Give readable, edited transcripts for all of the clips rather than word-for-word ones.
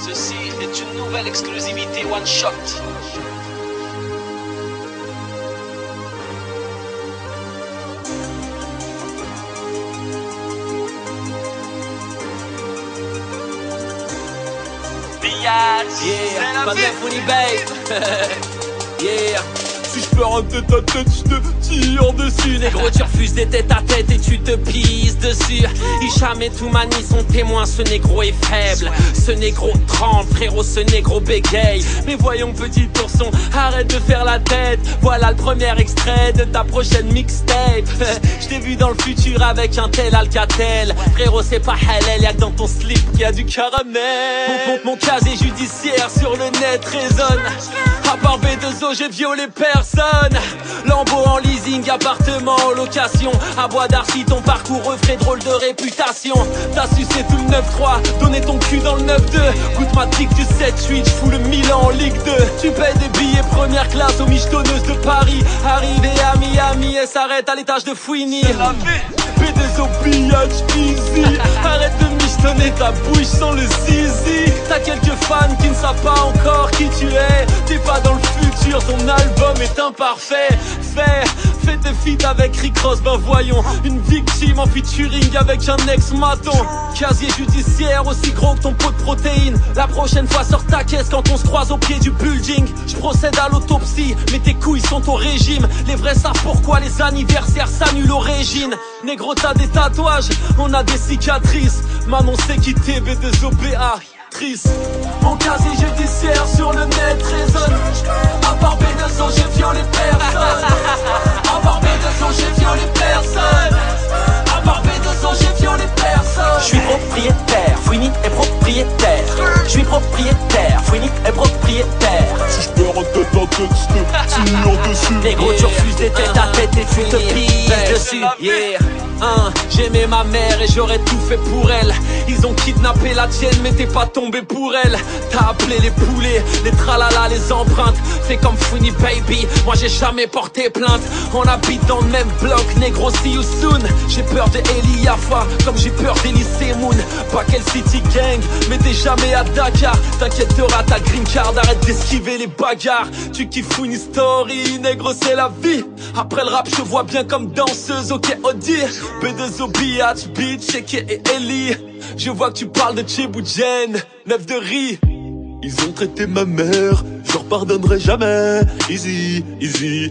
Ceci est une nouvelle exclusivité One Shot. Yeah, pas de funny babe. Yeah. Si je pleure un tête à tête, je te tire dessus. Négro, tu refuses des têtes à tête et tu te pisses dessus. Hicham et Toumani sont témoins, ce négro est faible. Ce négro tremble, frérot, ce négro bégaye. Mais voyons petit ourson, arrête de faire la tête. Voilà le premier extrait de ta prochaine mixtape. Je t'ai vu dans le futur avec un tel Alcatel. Frérot, c'est pas halal, y'a que dans ton slip qu'il y a du caramel. Mon casier judiciaire sur le net résonne. À part B2O, j'ai violé personne. Lambeau en leasing, appartement en location. À Bois d'Arcy, ton parcours refrait drôle de réputation. T'as sucé tout le 9-3, donné ton cul dans le 9-2. Goûte ma tic du 7-8, j'fous le Milan en Ligue 2. Tu payes des billets première classe aux michetonneuses de Paris. Arrivé à Miami et s'arrête à l'étage de Fouini. B2O, biatch, easy. Arrête de michetonner ta bouche sans le zizi. T'as quelques fans qui ne savent pas encore qui tu es. T'es pas dans le futur, ton album est imparfait. Fais tes feats avec Rick Ross, ben voyons. Une victime en featuring avec un ex-maton. Casier judiciaire aussi gros que ton pot de protéines. La prochaine fois sors ta caisse quand on se croise au pied du building. Je procède à l'autopsie, mais tes couilles sont au régime. Les vrais savent pourquoi les anniversaires s'annulent au régime. Négro, t'as des tatouages, on a des cicatrices. Manon s'est quitté, B2OBA. Mon casier judiciaire sur le net résonne. À part B2O, j'ai violé personne. À part B2O, j'ai violé personne. À part B2O, j'ai violé personne. Je suis propriétaire, Fouini est propriétaire. Je suis propriétaire, Fouini est propriétaire. Si je perds un tête à tête, je te tire dessus. Négro, tu refuses des têtes à tête et tu te pisses dessus. Yeah. J'aimais ma mère et j'aurais tout fait pour elle. Ils ont kidnappé la tienne mais t'es pas tombé pour elle. T'as appelé les poulets, les tralala, les empreintes. Fais comme Fouini baby, moi j'ai jamais porté plainte. On habite dans le même bloc, négro, see you soon. J'ai peur de Eli Yafa, comme j'ai peur d'Elysée Moon. Pas quel City Gang, mais t'es jamais à Dakar. T'inquiète, t'auras ta green card, arrête d'esquiver les bagarres. Tu kiffes Fouini Story, négro, c'est la vie. Après le rap, je vois bien comme danseuse, ok, Audi. B2O, biatch, bitch, Eke et Ellie. Je vois que tu parles de Cheboujen, 9 de riz. Ils ont traité ma mère, je leur pardonnerai jamais. Easy, easy,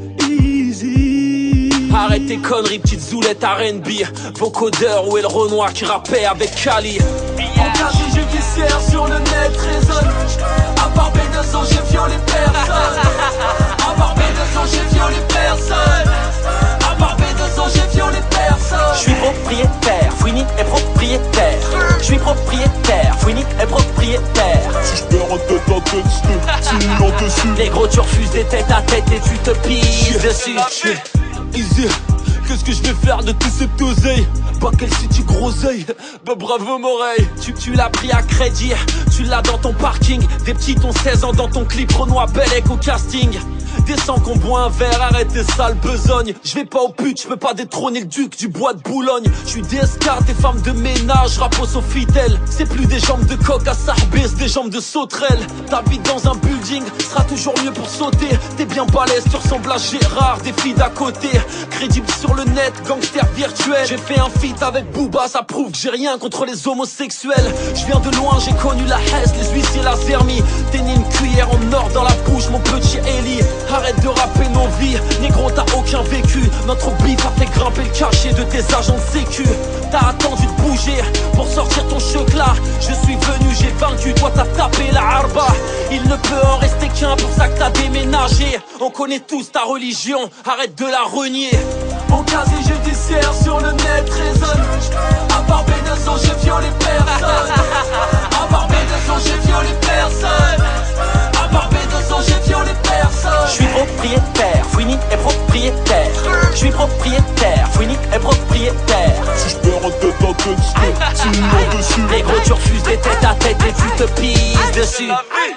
easy. Arrête tes conneries, petite zoulette R&B. Vocodeur, où est le Renoir qui rappait avec Kali? Mon casier judiciaire sur le net résonne. À part B2O, j'ai violé personne. À part B2O, j'ai violé personne. À part B2O, j'ai violé personne. Je suis propriétaire, Fouini est propriétaire. Je suis propriétaire, Fouini est propriétaire. Si je perds un tête à tête, je te tire dessus. Négro, tu refuses des têtes à tête et tu te pisses dessus. Easy, qu'est-ce que je vais faire de tout cet oseille? Bah quel city groseille, bah bravo Moreille. Tu l'as pris à crédit, tu l'as dans ton parking. Des petits ont 16 ans dans ton clip, Renoir Bellec au casting. Descends qu'on boit un verre, arrête tes sales besognes. Je vais pas au pute, je peux pas détrôner le duc du bois de Boulogne. Je suis des escarres, des femmes de ménage, rap au Sofitel. C'est plus des jambes de coq à Sarbès, des jambes de sauterelle. T'habites dans un building, sera toujours mieux pour sauter. T'es bien balèze, tu ressembles à Gérard, des filles d'à côté. Crédible sur le net, gangster virtuel. J'ai fait un feat avec Booba, ça prouve que j'ai rien contre les homosexuels. Je viens de loin, j'ai connu la Hesse, les huissiers, la Zermie. T'es ni une cuillère en or dans la bouche, mon petit Eli. Arrête de rapper nos vies, négro t'as aucun vécu. Notre bif a fait grimper le cachet de tes agents de sécu. T'as attendu de bouger pour sortir ton chocla. Je suis venu, j'ai vaincu, toi t'as tapé la harba. Il ne peut en rester qu'un, pour ça que t'as déménagé. On connaît tous ta religion, arrête de la renier. Mon casier judiciaire sur le net résonne. À part B2O, j'ai violé personne. À part B2O, j'ai violé personne. À part B2O, j'ai violé personne. Je suis propriétaire, Fouini est propriétaire. Je suis propriétaire, Fouini est propriétaire. Si je perds un tête à tête, je te tire dessus. Négro, tu refuses des têtes à tête et tu te pisses dessus.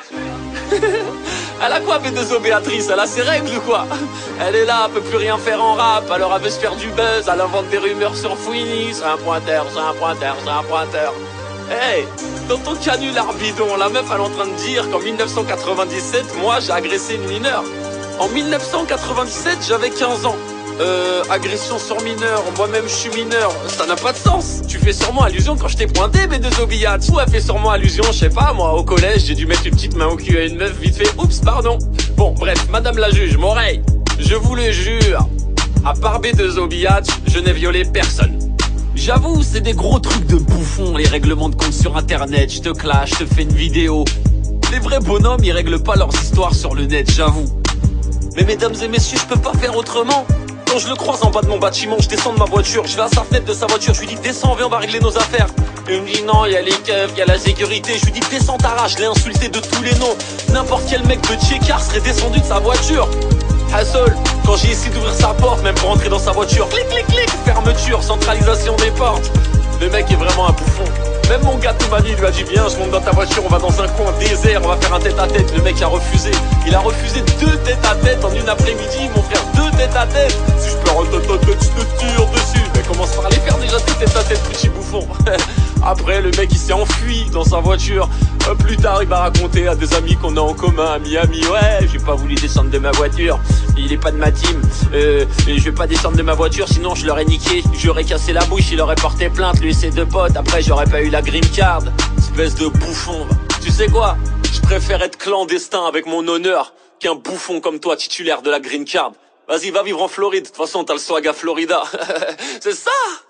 Elle a quoi B2O Béatrice? Elle a ses règles ou quoi? Elle est là, elle peut plus rien faire en rap. Alors elle veut se faire du buzz, elle invente des rumeurs sur Fouini. C'est un pointeur, c'est un pointeur, c'est un pointeur. Hey, dans ton canular bidon, la meuf elle est en train de dire qu'en 1997, moi j'ai agressé une mineure. En 1997, j'avais 15 ans. Agression sur mineur, moi-même je suis mineur, ça n'a pas de sens. Tu fais sûrement allusion quand je t'ai pointé, B2O Biatch. Ou elle fait sûrement allusion, je sais pas, moi au collège, j'ai dû mettre une petite main au cul à une meuf vite fait. Oups, pardon. Bon, bref, madame la juge, m'oreille, je vous le jure, à part B2O Biatch, je n'ai violé personne. J'avoue, c'est des gros trucs de bouffons, les règlements de compte sur internet, je te clash, je te fais une vidéo. Les vrais bonhommes, ils règlent pas leurs histoires sur le net, j'avoue. Mais mesdames et messieurs, je peux pas faire autrement. Quand je le croise en bas de mon bâtiment, je descends de ma voiture, je vais à sa fenêtre de sa voiture, je lui dis descends, viens, on va régler nos affaires. Il me dit non, il y a les keufs, il y a la sécurité. Je lui dis descends ta rage, je l'ai insulté de tous les noms. N'importe quel mec de Tchékar serait descendu de sa voiture. Hassel, quand j'ai essayé d'ouvrir sa porte, même pour entrer dans sa voiture, clic clic clic, fermeture, centralisation des portes. Le mec est vraiment un bouffon. Même mon gars Toumani lui a dit viens, je monte dans ta voiture, on va dans un coin désert, on va faire un tête-à-tête. Le mec a refusé. Il a refusé 2 tête-à-tête en une après-midi, mon frère, 2 tête-à-tête. Si je perds un tête-à-tête, je te tire dessus. Mais commence par les faire déjà tes tête-à-tête, petit bouffon. Après, le mec il s'est enfui dans sa voiture. Plus tard, il va raconter à des amis qu'on a en commun à Miami. Ouais, j'ai pas voulu descendre de ma voiture. Il est pas de ma team. Je vais pas descendre de ma voiture, sinon je l'aurais niqué. J'aurais cassé la bouche, il aurait porté plainte, lui et ses 2 potes. Après, j'aurais pas eu la green card. Espèce de bouffon. Tu sais quoi? Je préfère être clandestin avec mon honneur qu'un bouffon comme toi, titulaire de la green card. Vas-y, va vivre en Floride. De toute façon, t'as le swag à Florida. C'est ça!